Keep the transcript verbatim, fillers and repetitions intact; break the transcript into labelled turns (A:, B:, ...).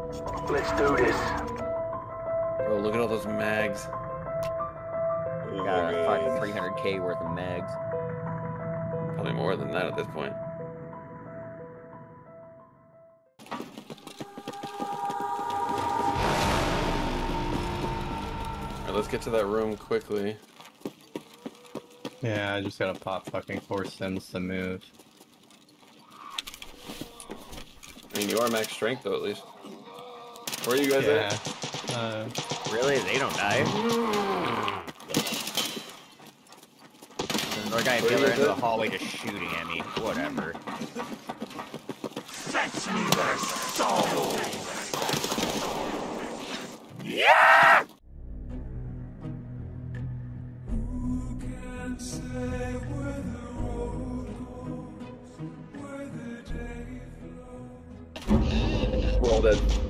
A: Let's do this.
B: Bro, look at all those mags.
C: Oh got a fucking three hundred K worth of mags.
B: Probably more than that at this point. Alright, let's get to that room quickly.
D: Yeah, I just gotta pop fucking four sims to move.
B: I mean, you are max strength though, at least. Where are you guys
D: Yeah.
B: at?
D: Uh,
C: Really? They don't die? There's another guy at the other end of the hallway just shooting at me. Whatever.
A: Fetch me their souls! Yeah! Who can say where the road goes, where the day flows?
B: We're all dead.